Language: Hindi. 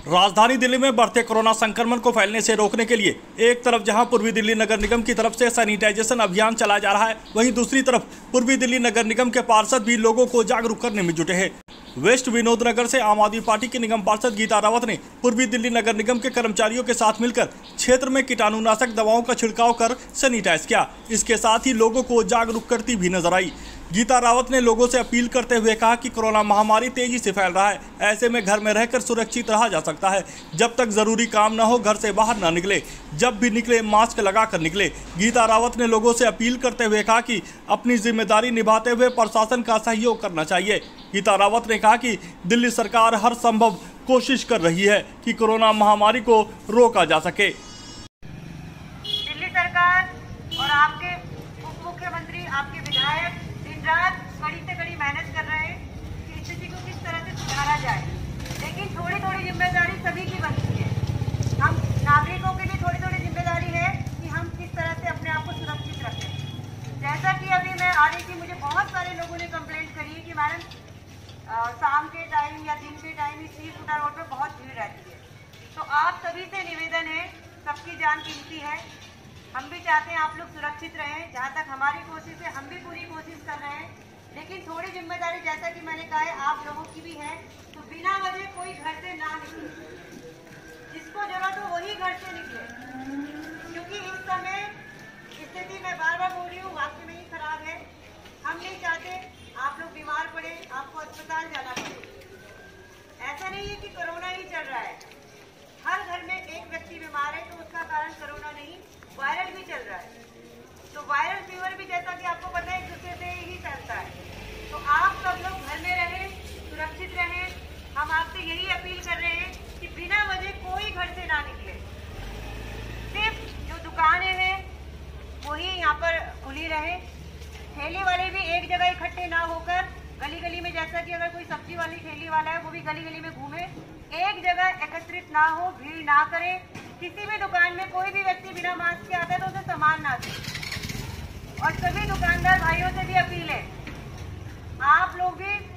राजधानी दिल्ली में बढ़ते कोरोना संक्रमण को फैलने से रोकने के लिए एक तरफ जहां पूर्वी दिल्ली नगर निगम की तरफ से सैनिटाइजेशन अभियान चलाया जा रहा है, वहीं दूसरी तरफ पूर्वी दिल्ली नगर निगम के पार्षद भी लोगों को जागरूक करने में जुटे हैं। वेस्ट विनोद नगर से आम आदमी पार्टी की निगम पार्षद गीता रावत ने पूर्वी दिल्ली नगर निगम के कर्मचारियों के साथ मिलकर क्षेत्र में कीटाणुनाशक दवाओं का छिड़काव कर सैनिटाइज किया। इसके साथ ही लोगों को जागरूक करती भी नजर आई। गीता रावत ने लोगों से अपील करते हुए कहा कि कोरोना महामारी तेजी से फैल रहा है, ऐसे में घर में रहकर सुरक्षित रहा जा सकता है। जब तक जरूरी काम न हो घर से बाहर न निकले, जब भी निकले मास्क लगाकर निकले। गीता रावत ने लोगों से अपील करते हुए कहा कि अपनी जिम्मेदारी निभाते हुए प्रशासन का सहयोग करना चाहिए। गीता रावत ने कहा कि दिल्ली सरकार हर संभव कोशिश कर रही है कि कोरोना महामारी को रोका जा सके। दिल्ली सरकार और आपके उप मुख्यमंत्री, आपके विधायक दिन रात कड़ी से कड़ी मेहनत कर रहे हैं कि स्थिति को किस तरह से सुधारा जाए, लेकिन थोड़ी थोड़ी जिम्मेदारी सभी की बनती है। हम नागरिकों की भी थोड़ी थोड़ी जिम्मेदारी है कि हम किस तरह से अपने आप को सुरक्षित रखें। जैसा कि अभी मैं आ रही थी, मुझे बहुत सारे लोगों ने कंप्लेंट करी है कि मैडम शाम के टाइम या दिन के टाइम इस फूटा रोड पर बहुत भीड़ रहती है। तो आप सभी से निवेदन है, सबकी जान कीमती है, हम भी चाहते हैं आप लोग सुरक्षित रहें। जहाँ तक हमारी कोशिश है, हम भी पूरी कोशिश कर रहे हैं, लेकिन थोड़ी जिम्मेदारी जैसा कि मैंने कहा है आप लोगों की भी है। तो बिना वजह कोई घर से ना निकले, जिसको जरूरत हो वही घर से निकले, क्योंकि इस समय स्थिति मैं बार बार बोल रही हूँ, वाकई में ही खराब है। हम नहीं चाहते आप लोग बीमार पड़े, आपको अस्पताल जाना पड़े। ऐसा नहीं है कि कोरोना ही चल रहा है, हर घर में एक व्यक्ति बीमार है तो उसका कारण कोरोना नहीं, वायरल भी चल रहा है। तो वायरल फीवर भी जैसा कि आपको पता है एक दूसरे से ही फैलता है। तो आप सब लोग घर में रहें, सुरक्षित रहें। हम आपसे यही अपील कर रहे हैं कि बिना वजह कोई घर से ना निकले। सिर्फ जो दुकानें हैं वही यहाँ पर खुली रहे। ठेली वाले भी एक जगह इकट्ठे ना होकर गली गली में, जैसा कि अगर कोई सब्जी वाली ठेली वाला है वो भी गली गली में घूमे, एक जगह एकत्रित ना हो, भीड़ ना करे। किसी भी दुकान में कोई भी व्यक्ति बिना मास्क के आता है तो उसे सामान ना दे। और सभी दुकानदार भाइयों से भी अपील है, आप लोग भी